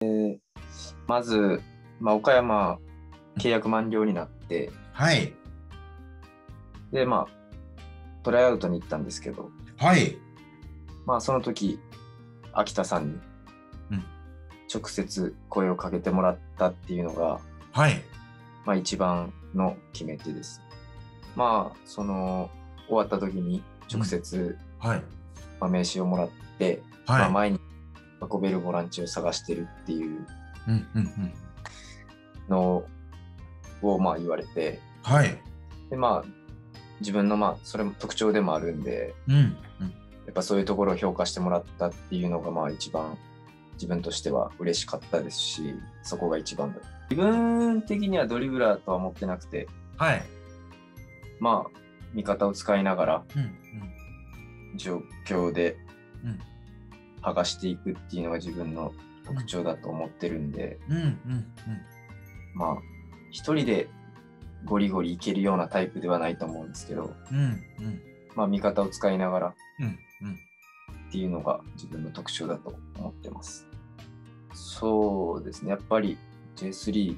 まず、岡山契約満了になって、 はい。 で、トライアウトに行ったんですけど、 はい。 その時、秋田さんに直接声をかけてもらったっていうのが、 はい。 一番の決め手です。終わった時に直接、 はい。 名刺をもらって、 はい。 前に運べるボランチを探してるっていううんうんうん。 のを言われて、 はい。 で自分のそれも特徴でもあるんで、 うんうん。 やっぱそういうところを評価してもらったっていうのが一番自分としては嬉しかったですし、そこが一番だ。自分的にはドリブラーとは思ってなくて、 はい。 味方を使いながらうん状況でうん剥がしていくっていうのが自分の特徴だと思ってるんで、 うんうんうん一人でゴリゴリいけるようなタイプではないと思うんですけど、 うん味方を使いながらうんうんっていうのが自分の特徴だと思ってます。そうですね、やっぱり J3、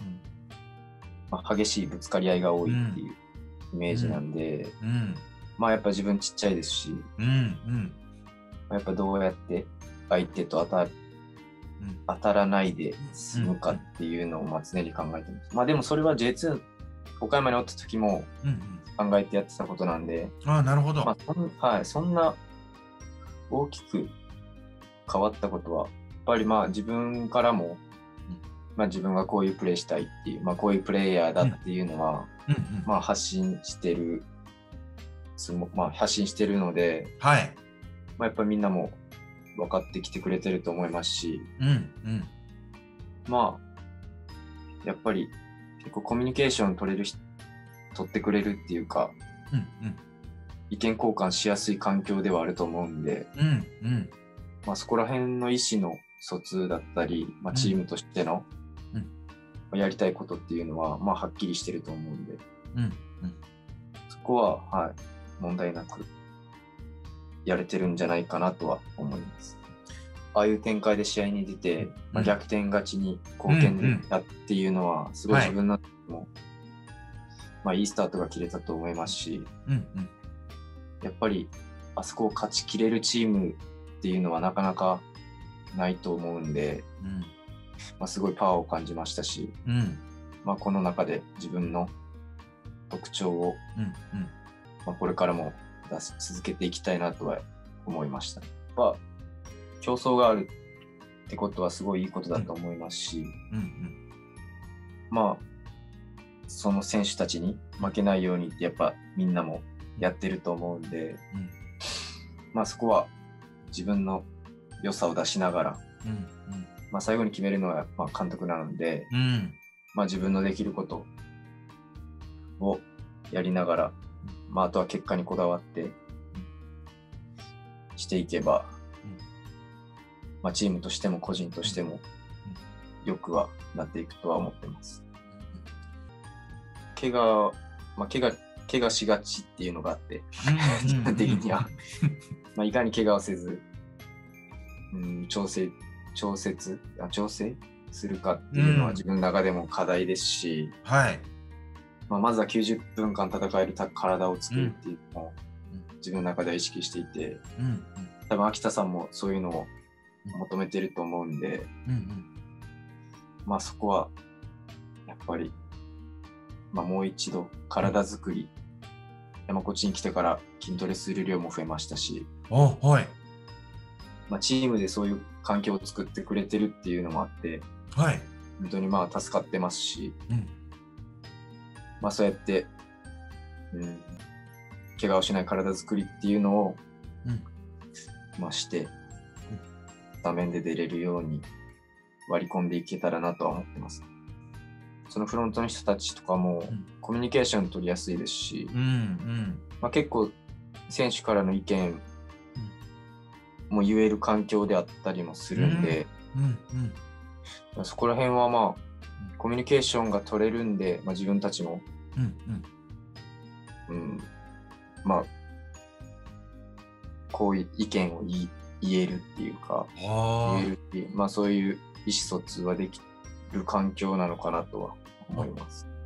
激しいぶつかり合いが多いっていうイメージなんで、やっぱ自分ちっちゃいですし、やっぱどうやって相手と当たらないで済むかっていうのを常に考えてます。でもそれは J2 岡山におった時も考えてやってたことなんで、 あ、なるほど。 そんな大きく変わったことは、やっぱり自分からも、自分がこういうプレーしたいっていう、こういうプレイヤーだっていうのは、発信してる、発信してるので、 はい。 やっぱりみんなも分かってきてくれてると思いますし、やっぱり結構コミュニケーション取ってくれるっていうか、意見交換しやすい環境ではあると思うんで、そこら辺の意思の疎通だったり、チームとしてのやりたいことっていうのは、はっきりしてると思うんで、そこは、問題なくやれてるんじゃないかなとは思います。ああいう展開で試合に出て、逆転勝ちに貢献できたっていうのは、すごい自分の中でも、いいスタートが切れたと思いますし、やっぱりあそこを勝ちきれるチームっていうのはなかなかないと思うんで、すごいパワーを感じましたし、この中で自分の特徴を、これからも出し続けていきたいなとは思いました。競争があるってことはすごいいいことだと思いますし、その選手たちに負けないようにってやっぱみんなもやってると思うんで、そこは自分の良さを出しながら、最後に決めるのは監督なので、自分のできることをやりながら、あとは結果にこだわってしていけば、チームとしても個人としてもよくはなっていくとは思ってます。怪我しがちっていうのがあって、自分的には、いかに怪我をせず、調整するかっていうのは自分の中でも課題ですし、まずは90分間戦える体を作るっていうのを自分の中では意識していて、多分秋田さんもそういうのを求めてると思うんで、そこはやっぱり、もう一度体作り、こっちに来てから筋トレする量も増えましたし、チームでそういう環境を作ってくれてるっていうのもあって、本当に助かってますし、そうやって、怪我をしない体作りっていうのを、して、画面で出れるように割り込んでいけたらなとは思ってます。そのフロントの人たちとかもコミュニケーション取りやすいですし、結構選手からの意見も言える環境であったりもするんで、そこら辺はコミュニケーションが取れるんで、自分たちも、こういう意見を言えるっていうか、そういう意意思疎通はできる環境なのかなとは思います。